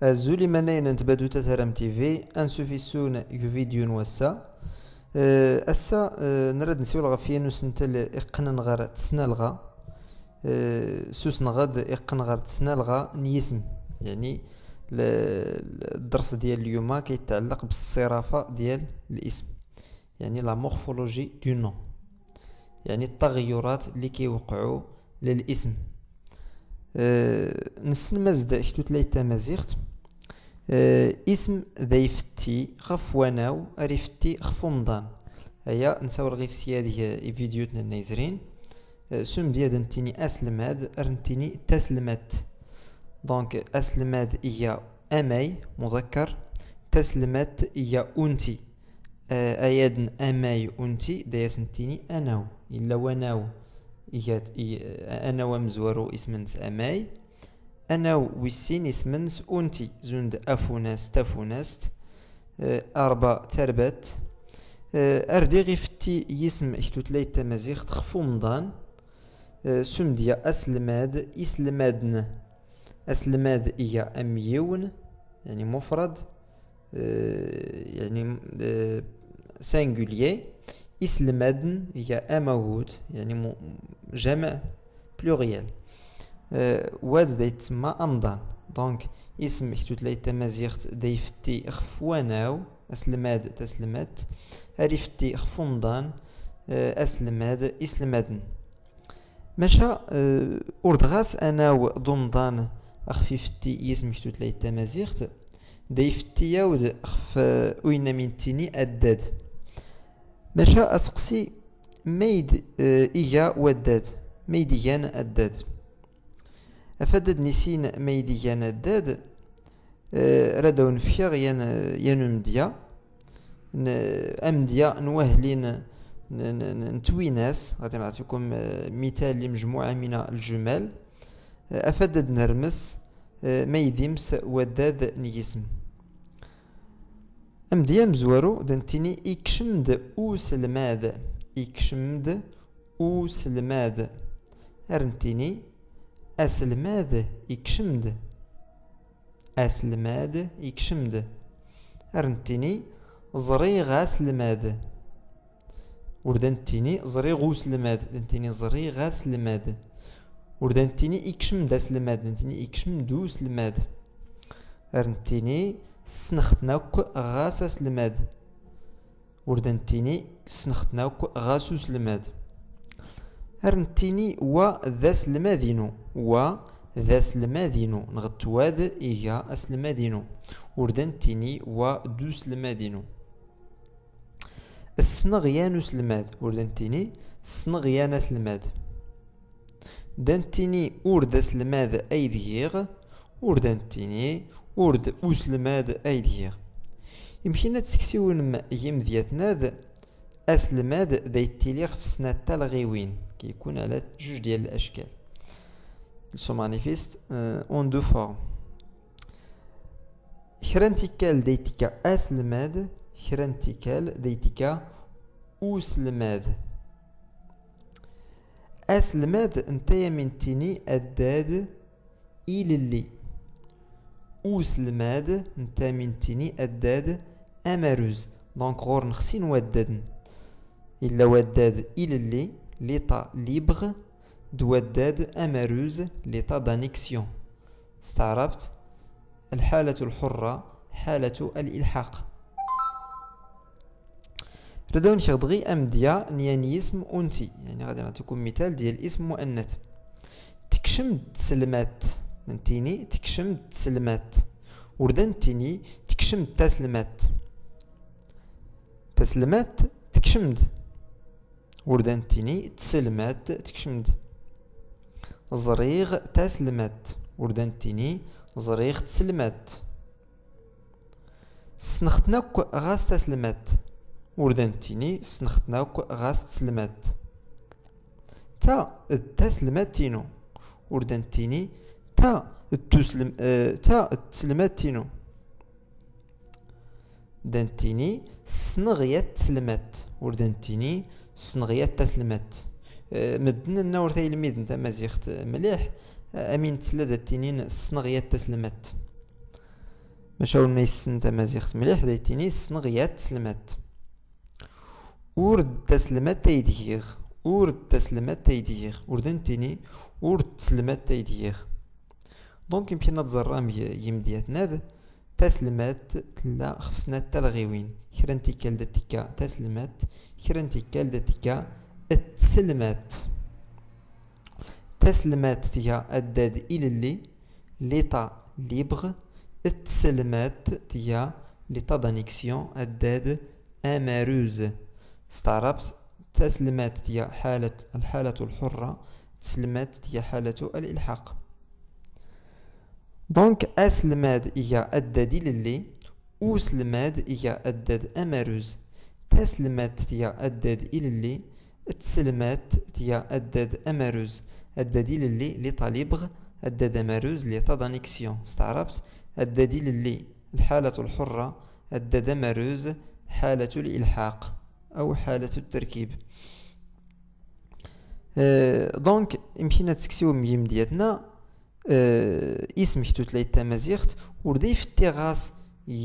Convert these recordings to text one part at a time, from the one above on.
زولي منين نتبادو تتهرم تي في انسوفيسون فيديو نوسا اسا نرد نسيو غفيا نسنتل اقنا نغار تسنالغا سوس نغاد اقنا غار تسنالغا نيسم يعني الدرس ديال اليوم كيتعلق بالصرافة ديال الاسم، يعني لا مورفولوجي دو نون، يعني التغيرات اللي كيوقعوا للاسم. نسن مزد حتو تلايتا مزيغت اسم ذا يفتي غف وناو اريفتي غف مضان. هيا نساور غيف سيادي فيديوتنا نايزرين سم ديال نتيني اسلماد ارنتيني تسلمات. دونك اسلماد هي اماي مذكر، تسلمات هي انتي، ايادن اماي انتي دايس نتيني اناو الا وناو انا ومزورو اسمنس اماي، انا ويسين اسمنس انتي زند افوناس تفوناست اربع تربات اردي غيفتي يسم احتو تلايت تمازيغ تخفو مضان سمديا اسلماد اسلمادن. اسلماد هي اميون يعني مفرد يعني سانجوليي، اسلمادن هي اموت يعني جمع بلوريال واد دا يتسمى امضان. دونك اسم حتو تلايت تمازيغت دا يفتي خفواناو اسلماد تسلمات اريفتي خفومضان اسلماد اسلمادن. ماشا أردغاس أنا ضمضان أخفيفتي اسم حتو تلايت تمازيغت دا يفتي ياود أخف وين من تيني أداد. ماشا أسقسي ميد إيا وداد ميديان أداد أفدد نسين ميديان أداد ردو نفيغ ينمديا أمديا نوهلين نتويناس. غادي نعطيكم مثال لمجموعة من الجمل أفدد نرمس ميديمس وداد نيسم. أمديا مزوارو دنتيني إكشمد أوسلماد، إكشمد أوسلماد أرنتيني أسلماد إكشمد، أسلماد إكشمد أرنتيني زريغ أسلماد وردنتيني زريغ أسلماد دنتيني زريغ أسلماد وردنتيني إكشمد أسلماد دنتيني إكشمد أسلماد أرنتيني سنختناوك غاس أسلماد وردنتيني سنختناوك غاس أسلماد أرنتيني و ذا سلمادينو و ذا سلمادينو نغتواد إيا أسلمادينو وردنتيني و دو سلمادينو السنغيان سلماد وردنتيني سنغيان سلماد دنتيني أورد سلماد أيديغ وردنتيني أورد أسلماد أيديغ. يمكننا تسكسيون يمذياتنا أسلماد دايتيليغ في سنة تالغيوين كيكون على جوج ديال الأشكال. سو مانيفيست اون دو فورم. خرانتيكال دايتيكا أسلماد، خرانتيكال دايتيكا أسلماد. أسلماد انتيا من تيني أداد إللي، أسلماد انتيا من تيني أداد أماروز. دونك غور نخسين ودادن إلا وداد إللي ليطا ليبغ دوداد أماروز ليطا دانيكسيون. استعربت؟ الحالة الحرة حالة الإلحاق. ردون شغدغي أمديا نياني اسم أنتي، يعني غادي نعطيكم مثال ديال اسم مؤنث. تكشم تسلمات نتيني تكشم تسلمات وردنتيني تكشم تسلمات. تسلمات تكشمد وردنتيني تسلمات تكشمد. زريغ تسلمات وردنتيني زريغ تسلمات. سنختناك غاس تسلمات وردنتيني سنختناك غاس تسلمات. تا التسلماتينو وردنتيني تا التسلم تا التسلماتينو دنتيني سنغيات تسلمات وردنتيني سنغيات تسلمات. مدن النور تايلميد نتا مازيخت مليح امين تسلا داتينين سنغيات تسلمات. باش ولنا يسن تمازيغت مليح دايتيني سنغيات تسلمات ورد تسلمات تايديغ ورد تسلمات تايديغ وردنتيني ورد تسلمات تايديغ. دونك يمكن تزرام يمدياتنا تسلمات تلا خفسنا تلغيوين كرنتي كالدتيكا تسلمات كرنتي كالدتيكا التسلمات. تسلمات تيا الداد إلى اللي ليطا ليبغ التسلمات تيا ليطا دانيكسيون الداد أماروز. استعربت تسلمات تيا الحالة الحرة تسلمات تيا حالة الإلحاق. دونك أسلماد إيا الداد إلى اللي وسلماد إيا الداد أماروز. تسلمات تيا الداد إلى اللي تسلمات تيا الداد أماروز. الدليل اللي لطالبغ الداد أماروز ليطا دانيكسيون. استعربت الدليل اللي الحالة الحرة الداد أماروز حالة الإلحاق أو حالة التركيب. دونك يمكن تسكسيو ميم ديالنا اسم كتوت لي تمازيغت وردي في التغاس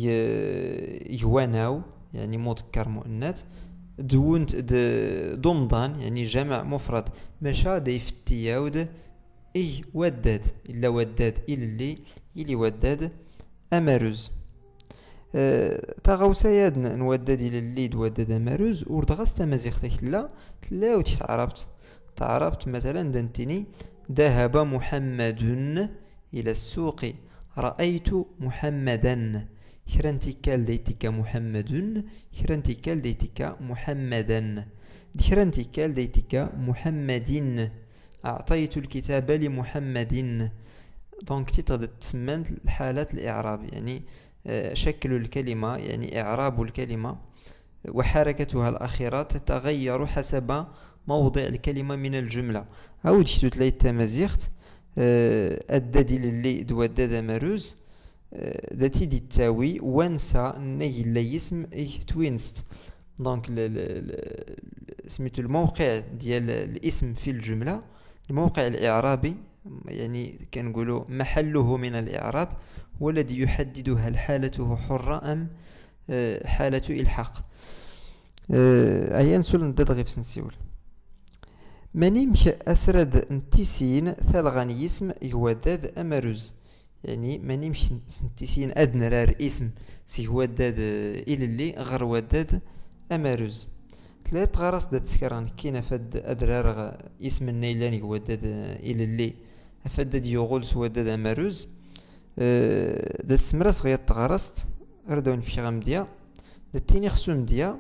يواناو يعني مذكر مؤنث دونت ضمضان يعني جمع مفرد مشا داي في التياود اي وداد الا وداد الى وداد اماروز. تاغوسا ياد نوداد الى اللي وداد اماروز وردغاس تمازيغت تلا تعربت مثلا دنتيني ذهب محمد الى السوق رأيت محمدا كرنتيكال ديتك محمد كرنتيكال ديتك محمدا كرنتيكال ديتك محمد أعطيت الكتاب لمحمد. دونك تقدر تسمى الحالات الإعراب يعني شكل الكلمة يعني إعراب الكلمة وحركتها الأخيرة تتغير حسب موضع الكلمة من الجملة. أو جيتو تلاقي التمازيغت الدليل اللي دوداد مروز ذاتي دي تاوي وانسى ني اللي يسم توينست. دونك سميتو الموقع ديال الاسم في الجملة الموقع الإعرابي يعني كنقولوا محله من الإعراب والذي يحدد هل حالته حرة أم حالة إلحاق. أيان سول ندد غير سنسيول مانيمش أسرد انتسين ثلغاني اسم يوداد أمروز يعني مانيمش نتسين أدنى رار اسم سي وداد إلى اللي غير وداد أمروز. ثلاث غرس دات سكران كينا فد أدرار اسم النيلاني وداد إلى اللي أفدد يغول سوداد أمروز. دات سمراس غيات غرست ردون في غمديا داتيني خصوم ديا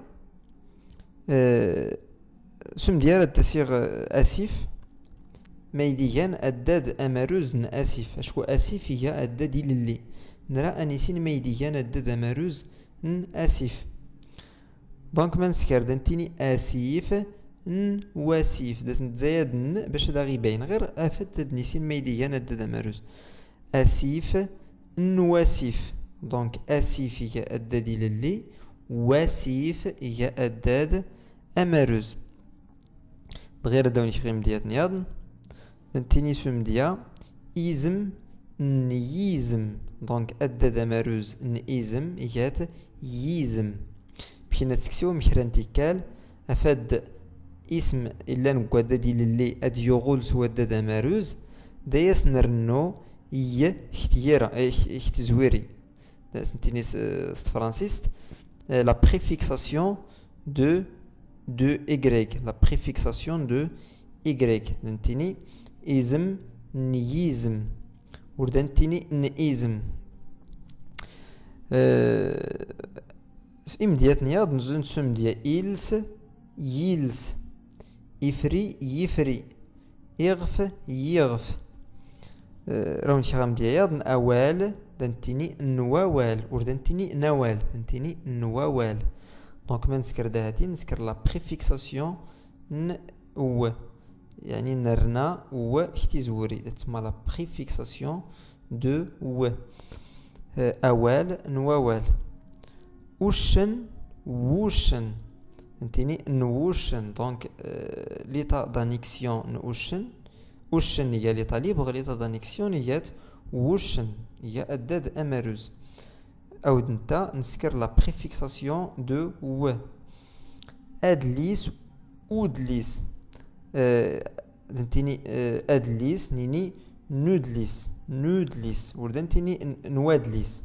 سم ديال التسيغ أسيف ميديان الداد أمروز أسيف أشكو أسيف هي الداد للي نرى أنيسين ميديان الداد أمروز أسيف. دونك من سكر دنتيني أسيف واسيف داس نتزايد باش دا غيبين غير أفد نيسين ميديان الداد أمروز أسيف واسيف. دونك أسيف هي الداد للي واسيف هي الداد أمروز. غير دوني خيم ديات نياضن نتيني سوم ديا إيزم نيزم. دونك أدد مروز نيزم إيات ييزم بحنا تسكسيو مكرانتيكال أفاد اسم إلا نقواد دي للي أد يغول سوداد مروز دايس نرنو اختيارا اختزويري دايس نتيني ست فرانسيست لا بريفيكساسيون de Y, la préfixation de Y. دنتيني إزم نيزم وردنتيني نيزم. إمديات نياض نزون سم ديا إلس يلس إفري يفري إغف يغف. راون شغام ديا ياض أوال دنتيني نوال وردنتيني نوال دنتيني نوال. دونك ما نسكر دهاتي نسكر لا بريفيكساسيون و يعني نرنا و اختزوري تسمى لا بريفيكساسيون دو و. أوال نوال وشن ووشن نتيني نوشن. دونك ليطا دانيكسيون نوشن وشن هي ليطا ليبغ ليطا دانيكسيون هي وشن هي أداد أمروز. أو نتا نسكر لا بريفيكساسيون دو و. أدليس ودليس دنتيني أدليس نيني نودليس وردنتيني نوادليس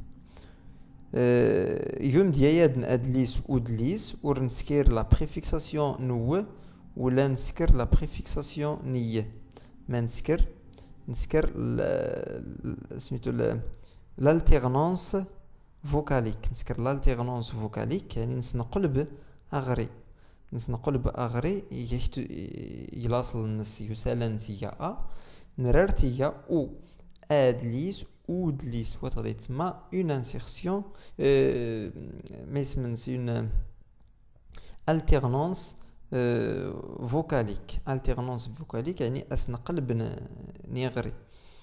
يوم ديال أدليس ودليس ورنسكر لا بريفيكساسيون نو ولا نسكر لا بريفيكساسيون نية. ما نسكر سميتو l'alternance vocalique. نسكر l'alternance vocalique يعني نقلب أغري يلاصل النس يسالنس يا أ نرارت يا أو أدليس ودليس وتغدي تسمى une insertion ما يسمنس une alternance vocalique يعني أسنقلب نيغري.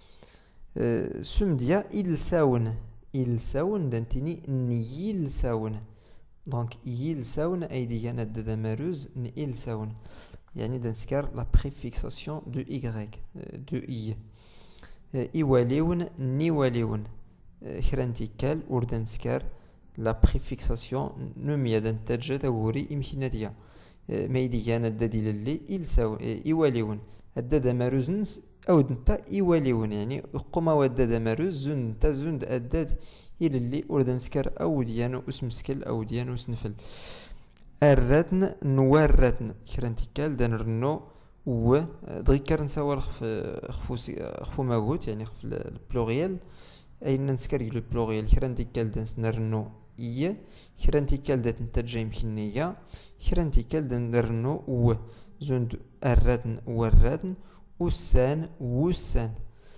سمديا يلساون دانتيني نيلساون دونك يلساون أيديا ندد ماروز نيلساون يعني دنسكر لا بريفيكساسيون دو إيغريك دو إي. إيواليون نيواليون خرانتيكال وردنسكر لا بريفيكساسيون نميا دنتاجة تغوري إمكيناتيا ما يديا ندد للي يلساون إيواليون الدد ماروزنس أو نتا إيواليون يعني قما ودد ماروز زن تزند أدد إلى اللي أردنسكر أو ديانو اسمسكل أو ديانو سنفل. الرتن نوارتن كرانتيكال دنرنو و دغيكر نساور خفو ماغوت يعني خف البلوريال أين نسكر يلو البلوريال كرانتيكال دنسنرنو إيه كرانتيكال دات نتاجا يمكنية كرانتيكال دنرنو و زند الرتن والرتن وسان وسان.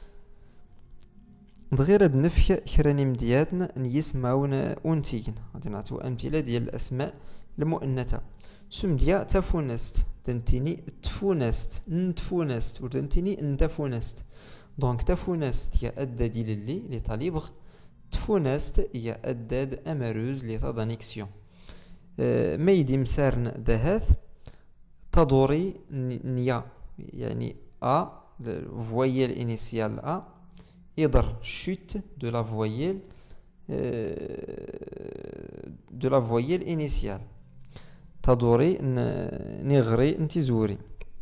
دغير هاد النفي كراني مدياتنا نيسماون أنتيين غادي نعطيو أمثلة ديال الأسماء المؤنثة. سمديا تفونست دنتيني تفونست نتفونست ودنتيني نتفونست. دونك تفونست هي أداد لي طاليبغ تفونست هي أداد أماروز لي تادانيكسيون. ميدي مسارن دهاث تدوري نيا يعني A le voyelle initiale A idr chute de la voyelle initiale تدوري نغري نتزوري.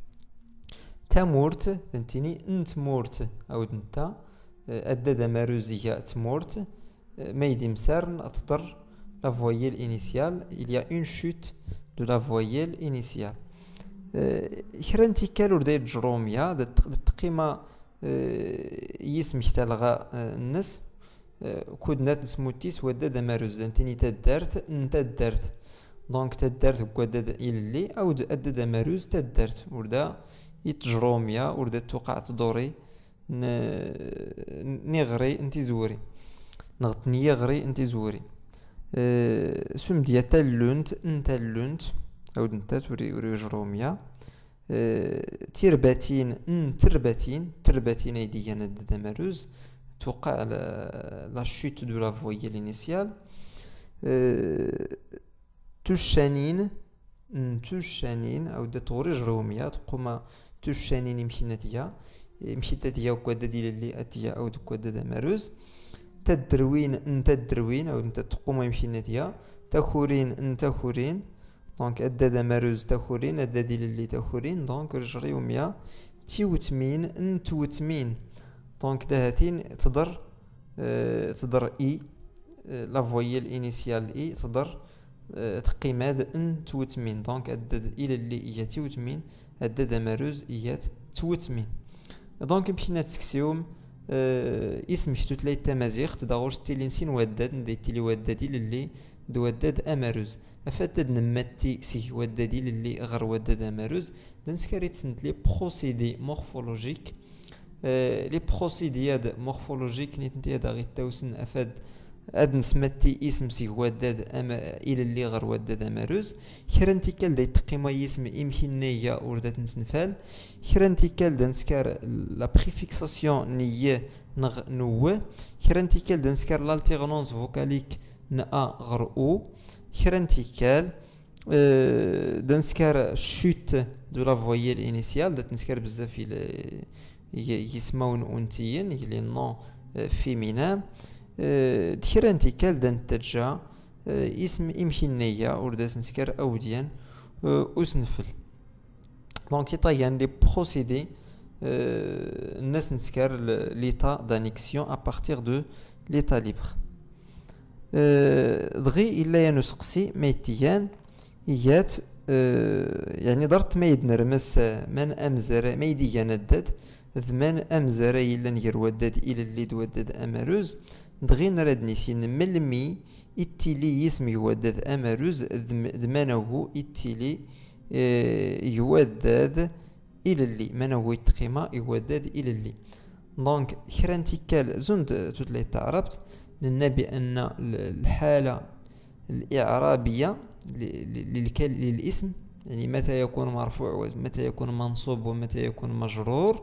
تمورت انتيني نتمورت أو نتا أدد ماروزية تمورت ما يدي مسارن أتضر la voyelle initiale. Il y a une chute de la voyelle initiale. كرانتيكال وردا جروميا التقيمة يسمح تلغى النس كودنات نسموتيس وداد ماروز دانتيني تدارت نتدارت دونك تدارت كوداد إلي أو أدد ماروز تدارت وردا يتجروميا وردا توقع تدوري نغري انتي زوري نغطني يغري انتي زوري. سمديا تلونت نتلونت أو نتات وري جروميا. تربتين تربتين أيديا ندد ماروز توقع لا شوت دو لا فويل إنيسيال. تشانين أو دتوري جروميا تقوم تشانين مشيتاتيا وكوادادي للي أتيا أو دكوادادا ماروز. تدروين أو نتا تقوم مشيناتيا. تخورين دونك أداد ماروز تخورين أدادي للي تخورين دونك رجريوميا تيوتمين نتوتمين دونك دهاتين تضر إي لا فويل إنيسيال إي تضر تقيماد نتوتمين دونك أداد إلى اللي إيا تيوتمين أداد ماروز إيا توتمين. دونك مشينا تسكسيوم اسم شتوت لي التمازيغ تداغوش تيلينسين وداد نديتي ودادي للي دواداد أماروز أفادد نماتي سي ودادي للي غير وداد أماروز دنسكاريت سنت لي بروسيدي مورفولوجيك. لي بروسيدياد مورفولوجيك نيتنتي هذا غير تاوسن أفاد أد نسمتي اسم سي وداد إلى اللي غير وداد أماروز. خرانتيكال دا يتقيما يسم إمكنية وردات نسنفال. خرانتيكال دا نسكار لا بريفيكساسيون نية نو. خرانتيكال دا نسكار لالتيغنونس فوكاليك نأ غر أو. خرانتيكال دا نسكار شوت دو لا فويل إنيسيال دا تنسكار بزاف يسمون أنتيين يلي نون فيمينا. تكرانتي كال دان تجا اسم إمكانية ورداس نسكر أوديان وسنفل دونك يطيان لي بروسيدي الناس نسكر ليتا دانيكسيون ابارتيغ دو ليتا ليبر دغي إلا ينسقسي ميتيان إيات يعني درت مايد نرمس من أمزر مايدي يندد ذمان أمزر إلا نير وداد إلى اللي دوداد أمروز دغي نرد نسين ملمي إتيلي يسمي يوداد أمروز ذمانه إتيلي يوداد إلى اللي منه يتقيما يوداد إلى اللي دونك كرانتي كال زند تتلي تعربت للنبي أن الحالة الإعرابية للاسم يعني متى يكون مرفوع ومتى يكون منصوب ومتى يكون مجرور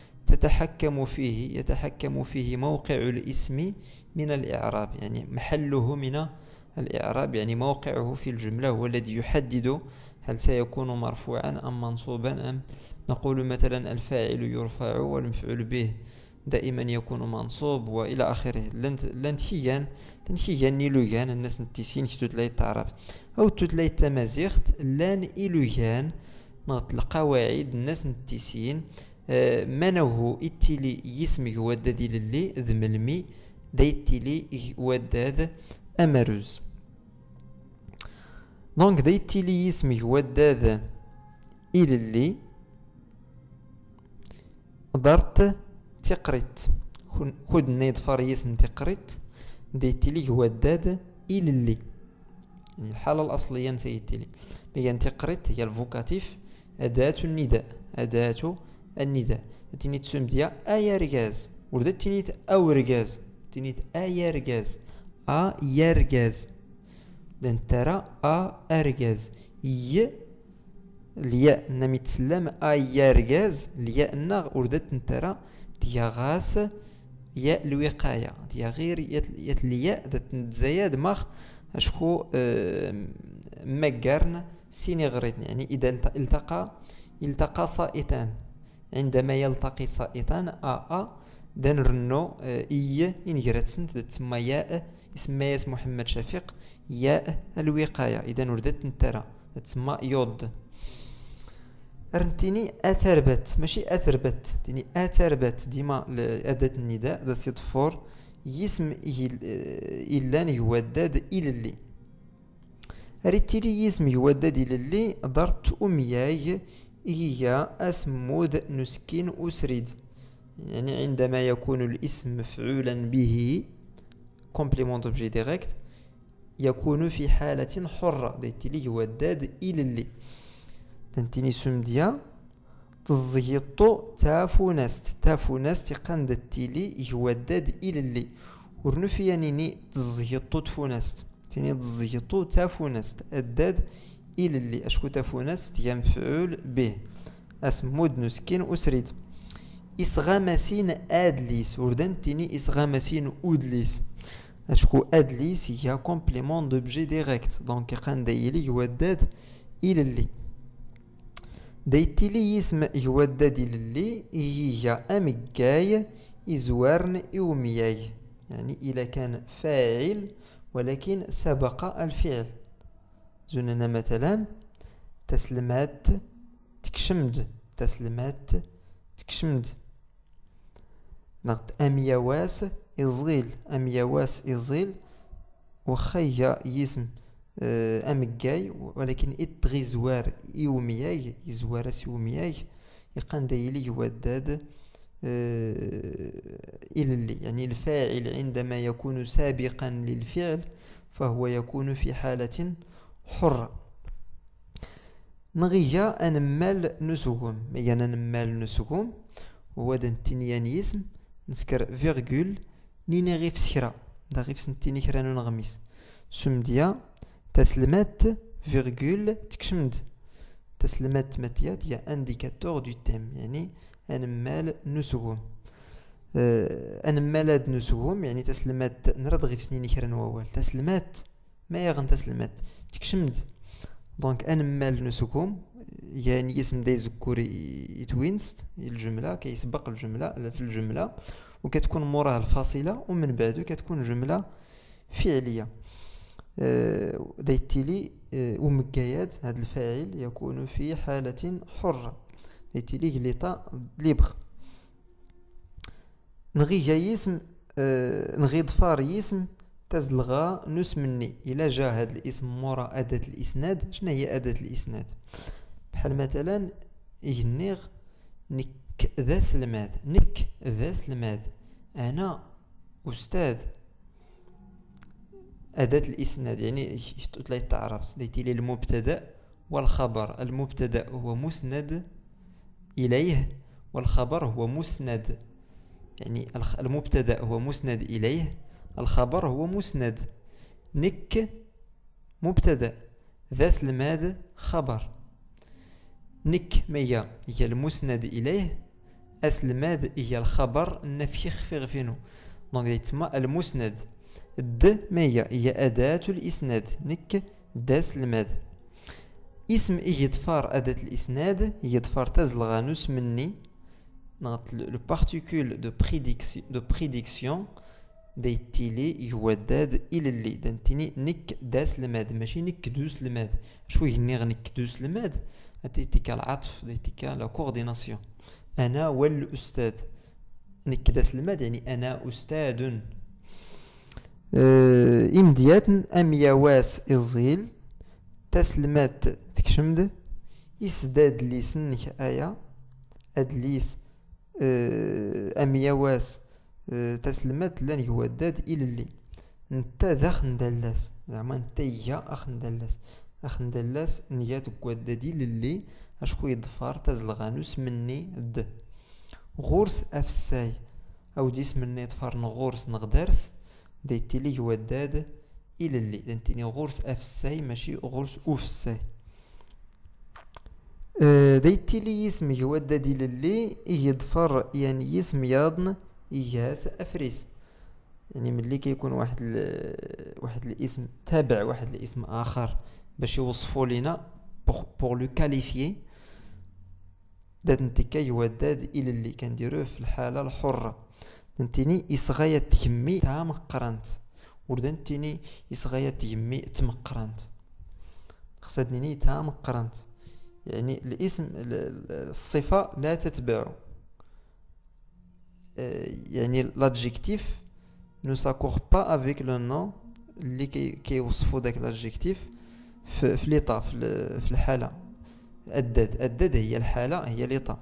يتحكم فيه موقع الاسم من الإعراب يعني محله من الإعراب يعني موقعه في الجملة هو الذي يحدد هل سيكون مرفوعا أم منصوبا أم نقول مثلا الفاعل يرفع والمفعول به دائما يكون منصوب والى اخره لنتيان نيلوغان الناس نتيسين كي تتلاي تعرف او تتلاي تمازيغت لان إلوغان نغط القواعد الناس نتيسين منه اتلي يسمي وداد للي ذملمي دايتلي وداد امروز دونك دايتلي يسمي وداد الى اللي درت تقريت خد نيد فاريس تقريت ديتي لي وداد الى اللي يعني الحاله الاصليه نسيتي لي بيان تقريت هي الفوكاتيف اداه النداء تيني تسم ديا ايا رجاز ولدت تينيت او رجاز تينيت ايا رجاز يرجاز دان ترى ارجاز الياء نمي تسلم يرجاز الياء نغ ولدت نترى دياغاس ياء الوقاية ديا غير يات الياء دات نتزايد ماخ اشكو مقارن سيني غريتن يعني إذا التقى صائتان عندما يلتقي صائتان دان رنو إنجرات سنت تسمى ياء اسمها محمد شفيق ياء الوقاية إذا وردت نترى تسمى يود رنتيني أتربت ماشي أتربت تيني أتربت ديما أداة النداء ذا سيطفور يسم إلا يوداد إلى اللي ريتيلي يسم يوداد إلى اللي درت أمياي هي أسمود نسكين أسرد يعني عندما يكون الاسم مفعولا به complément d'objet direct يكون في حالة حرة ريتيلي يوداد إلى اللي تنتيني سمديا تزيطو تافونست يقند التيلي يوداد إلى اللي ورنفيانيني تزيطو تفونست تيني تزيطو تافونست أداد إلى اللي أشكو تافونست ينفعول به أسمود نسكين أسرد إسغامسين أدليس وردن تيني إسغامسين أودليس أشكو أدليس هي complément d'objet direct دونك يقند إلي يوداد إلى اللي دايتيلي يسم يوداد للي هي أمكاي إزوارن إومياي يعني إذا كان فاعل ولكن سبق الفعل زننا مثلا تسلمات تكشمد نقط أميواس إزغيل وخيا يسم أمكاي ولكن إتغي زوار إومياي يزوار سيومياي يقان دايلي يوداد إلى اللي يعني الفاعل عندما يكون سابقا للفعل فهو يكون في حالة حرة نغيا أنمال نسوغم ميانا نمال نسوغم ودن تنيان يسم نسكر فيرغول نيني غيف سكرا دا غيف سنتيني كرانو نغميس سمديا تسلمات فيرغول تكشمد تسلمات ماتيات هي انديكاتور دو تيم يعني أنمال نسوغم أنمالاد نسوغم يعني تسلمات نرد غيف سنيني كران ووال تسلمات ما يغن تسلمات تكشمد دونك أنمال نسوغم يعني اسم داي زكوري يتوينست الجملة كيسبق الجملة في الجملة وكتكون موراها الفاصلة ومن بعد كتكون جملة فعلية. دايتيلي ومكايات هذا الفاعل يكون في حالة حرة. دايتيلي غليطة ليبغ. نغي اسم نغي ضفار اسم تزلغى نسمني. إلا جا هذا الاسم مورا أداة الإسناد، شنو هي أداة الإسناد؟ بحال مثلا يغنيغ نك ذا سلماد، نك ذا سلماد، أنا أستاذ. أداة الإسناد يعني تطلع تعرف ديتي لي المبتدأ والخبر. المبتدأ هو مسند إليه والخبر هو مسند، يعني المبتدأ هو مسند إليه، الخبر هو مسند. نك مبتدأ، ذا سلماد خبر. نك ميا هي المسند إليه، أسلماد هي الخبر النفيخ في غفينو، دونك يتسمى المسند. د ميا هي أداة الإسناد، نك دا سلماد. اسم يدفار أداة الإسناد يدفار تزلغى نسمني نغط لو بارتيكول دو بريديكسيون دايتيلي يوداد إلى اللي دانتيني نك دا سلماد ماشي نك دو سلماد. شو يغنيغ نك دو سلماد؟ دايتيكا العطف، دايتيكا لا كورديناسيون. أنا والأستاذ. نك دا سلماد يعني أنا أستاذ. إمديات أمياواس إزيل تسلمات تكشمد إسداد ليسنك آية أدليس أمياواس تسلمات لن يوداد إلى اللي نتا ذاخ ندلاس زعما نتا يا أخ ندلاس. أخ ندلاس نيات كودادي للي أشكو يضفار تزلغانوس مني د غورس أفساي أو ديس مني ضفار نغورس نغدارس دايتيلي يوداد إلى اللي دانتيني غورس أفساي ماشي غورس أوفساي. دايتيلي اسم يوداد إلى اللي يضفر يعني اسم ياضن إياس أفريس، يعني ملي كيكون واحد الاسم تابع واحد الاسم آخر باش يوصفو لينا بور لو كاليفيي، دانتيكا يوداد إلى اللي كنديروه في الحالة الحرة. دانتيني إصغاية تيمي تا مقرانت، وردانتيني إصغاية تيمي تمقرانت، خصدني تا مقرانت، يعني الاسم الصفة لا تتبع، يعني l'adjectif ne s'accorde pas avec le nom اللي كيوصفو داك l'adjectif في l'état في الحالة. الدد هي الحالة هي l'état.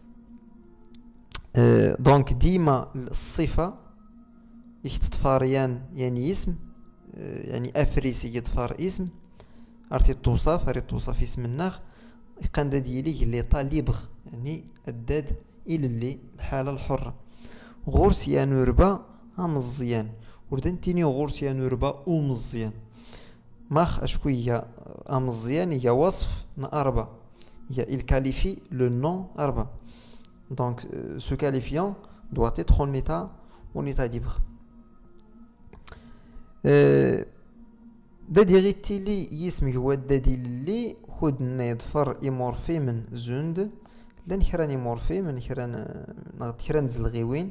دونك ديما الصفة يختفاريان يعني اسم، يعني أفريسي يدفار اسم أرتي توصف اسم الناخ يقند ديالي ليطا ليبغ، يعني الداد إلى اللي الحالة الحرة. غورس يا نوربا أمزيان وردنتيني غورس يا نوربا أمزيان ماخ أشكوية أمزيان هي وصف نأربا، هي il qualifie le nom أربا. Donc ce qualifiant doit être en état libre. دا ديغيتي لي يسمي هو الدادي اللي خدنا يضفر إمورفي من زوند لان خراني مورفي من خران زلغيوين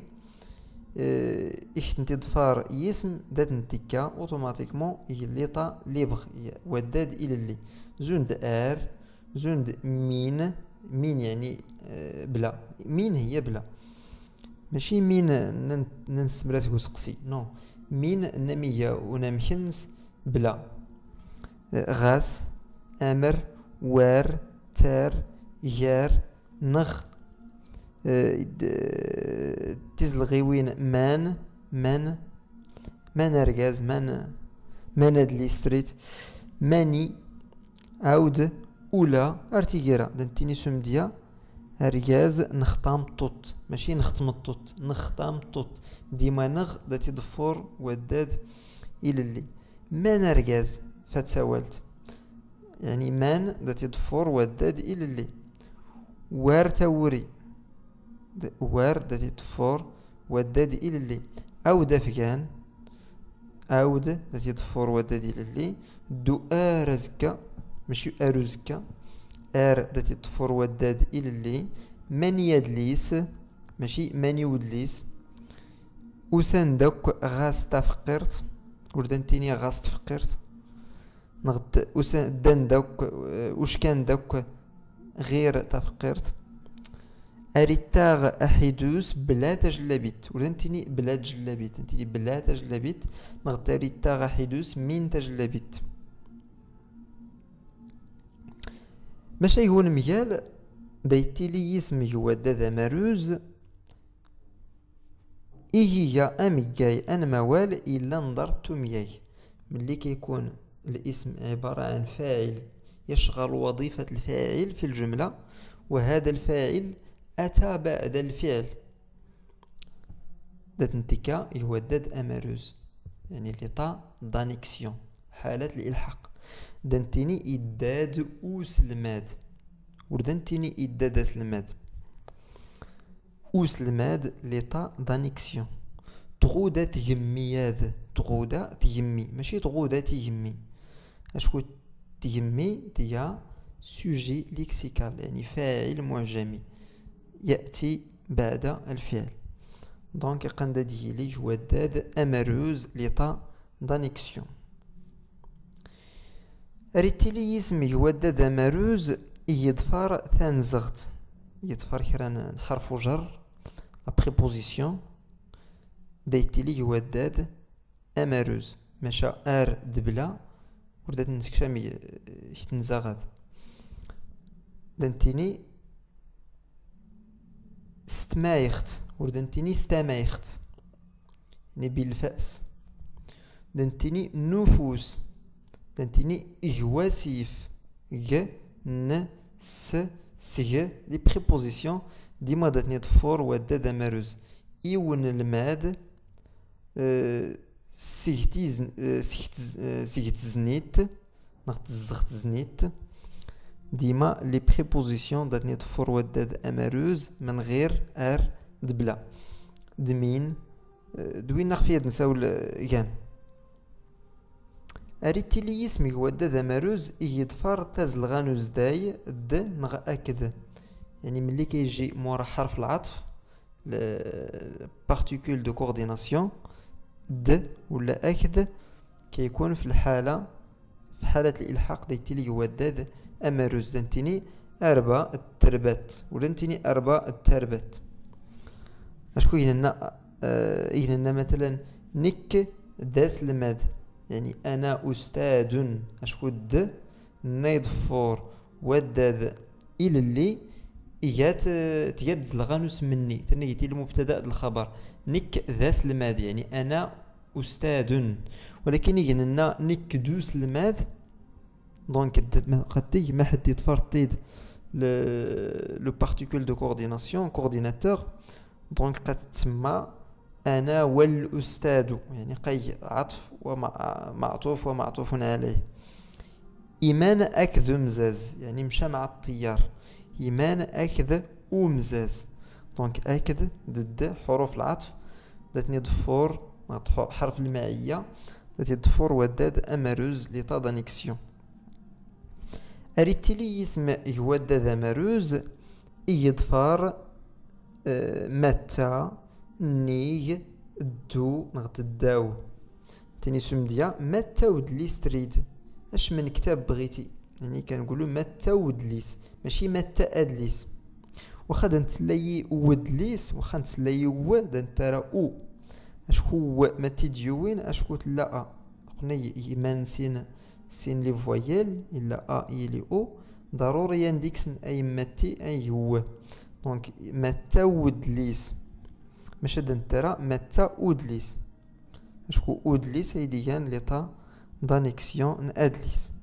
إخت تضفر يسم داد نتيكا أوتوماتيكمون يليطا ليبغ وداد إلى اللي زوند زوند مين يعني بلا، مين هي بلا ماشي مين ننسبرات وسقسي نو، مين نمية ونمكنس بلا. غاس أمر وار تار يار نغ تزلغيوين من أرغاز من أدلي ستريت ماني عود أولا أرتيجيرا دانتيني سمديا أرغاز نختام توت ماشي نختم التوت نختام توت ديما نغ داتي ضفور وداد إلى اللي من أرغاز فتساولت، يعني من داتي ضفور وداد إلى اللي وار توري وار داتي ضفور وداد إلى اللي عود أفغان عود داتي ضفور وداد إلى اللي دو أرزكا ماشي أرزكا ار داتي ضفور وداد إلى اللي من يدليس ماشي من يودليس وسان دوك غاس تفقرت وردنتيني غاس تفقرت نغد وسان دان دوك وش كان دوك غير تفقرت اريتاغ احيدوس بلا تجلبيت وردنتيني بلا تجلبيت انتي بلا تجلبيت نغد اريتاغ احيدوس من تجلبيت ماشي يقول ميال دايتيلي اسم يودا ذا مروز هي امياي ان موال الا نظرت مياي ملي كيكون الاسم عبارة عن فاعل يشغل وظيفة الفاعل في الجملة وهذا الفاعل اتى بعد الفعل دات نتيكا يودد امروز يعني لطا دانيكسيون حالة الالحاق دانتيني إداد أوسلماد وردنتيني إداد أسلماد أوسلماد لطا دانيكسيون تغودا تيمياد تغودا تيمي ماشي تغودا تيمي أشكو تيمي تيا سوجي ليكسيكال يعني فاعل معجمي يأتي بعد الفعل دونك قندا ديالي وداد أمروز لطا دانيكسيون ريتيلي اسم يودا ذا مروز يدفر ثانزغت يدفر كران حرف جر لا بريبوزيسيون دايتيلي يوداد امروز ماشا ار دبلا وردات نسكشامي يتنزغد دانتيني ستمايخت وردانتيني ستمايخت يعني بالفأس دانتيني نفوس دانتيني إغواسيف غ ن س سغ لي بريبوزيسيون ديما داتني دفور ودا دا مروز إيون الماد سيغت زنيت نغت زغت زنيت ديما لي بريبوزيسيون داتني دفور ودا دا مروز من غير ار دبلا دمين دوين نخفيد نساول غام أريتيلي اسمي ودا ذا مروز يدفر تازلغانو زداي د نغ أكد يعني ملي كيجي مورا حرف العطف بارتيكول دو كورديناسيون د ولا أكد كيكون في الحالة في حالة الإلحاق ديتيلي وداد أمروز دانتيني أربع التربات ولانتيني أربع التربات أشكو يهنا مثلا نك داس الماد يعني أنا أستاذ أشكو د نيضفور وداد إلى اللي إيات تياد زلغانوس مني تنيتي المبتدأ الخبر نك ذاس الماد يعني أنا أستاذ ولكن يجينا نك دوس الماد دونك قد ما حد يتفرطيد لو بارتيكول دو كورديناسيون كورديناتور دونك قد تسمى أنا والأستاذ يعني قي عطف ومعطوف ومعطوف عليه إيمان أكذ مزاز يعني مشى مع الطيار إيمان أكذ ومزاز دونك أكذ ضد حروف العطف داتني ضفور حرف المعية داتني ضفور وداد أمروز لطا دانيكسيون أريتيلي اسم يوداد أمروز يدفار متى نيغ دو نغت الداو تاني سمديا متى ودليس تريد اش من كتاب بغيتي يعني كنقولوا متى ودليس ماشي متى ادليس واخا نتسلاي ودليس واخا نتسلاي و دنترا او اش هو متى ديوين اش كنت لا قلنا يمان سين لي فويل الا ا يلي او ضروري ينديكسن اي متى اي هو دونك متى ودليس ماشي دنترا متى اودليس اشكو اودليس هيديان لطا دانيكسيون ادليس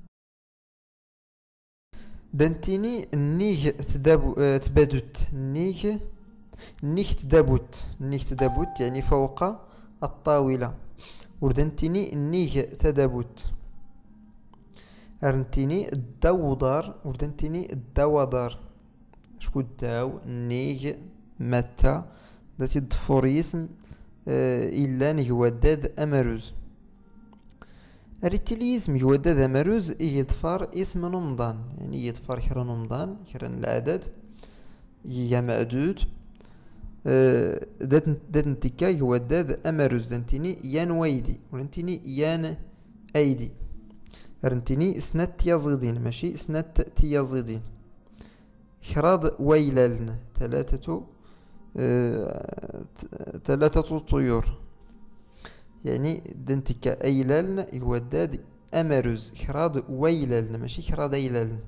دانتيني نيغ تبادت نيغ تدابت يعني فوق الطاولة وردنتيني نيغ تدابت ارنتيني الدودار وردنتيني الدوادار شكو الداو نيغ متى ذاتي الدفوريسم إلا نيوداد أمروز أريتيليزم يوداد أمروز يدفر اسم نمضان يعني يدفر كرا نمضان كرا العدد هي معدود دات نتيكا هو داد أمروز دانتيني يان ويدي ورنتيني يان أيدي رنتيني سنات تيازيدين ماشي سنات تيازيدين خراض ويلالن ثلاثة طيور يعني دنتيكا أيلالن هو داد أمروز خراض ويلالن ماشي خراض أيلالن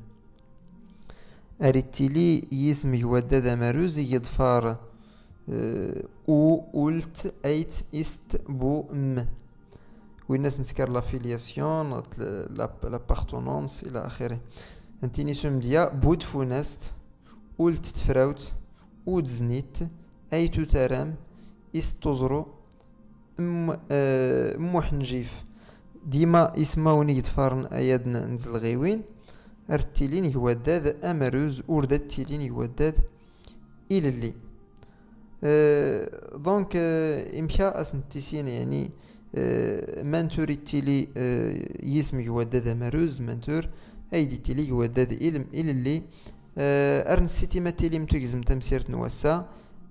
أريتيلي يسمي هو داد أمروز يدفار او أولت أيت إست بو م والناس نسكر لافيلياسيون لابارتونونس إلى آخره انتيني سمديا بود فونست أولت تفراوت أود زنيت أيتو ترام إست تزرو محنجيف ديما اسماوني يتفارن أيادنا نزل غيوين ارتيلين هو داد أمروز أوردات تيلين هو داد إلى اللي دونك إمشا أسنتيسين يعني منتور التيلي يسمي هو داد أمروز منتور أيدي تيلي هو داد إلم إلى اللي أرن سيتي ما تيلي متوكزم تمسيرت نواسا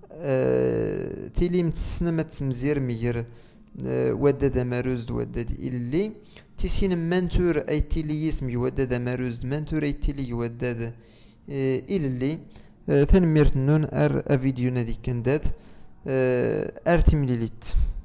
تيلي متسنة تسمزير مير وداد أمروز وداد إلى اللي تيسين منتور أي تيلي يسمي وداد أمروز منتور أي تيلي وداد إلى اللي تنميرت نون أر أفيديو نادي كندات أر تمليليت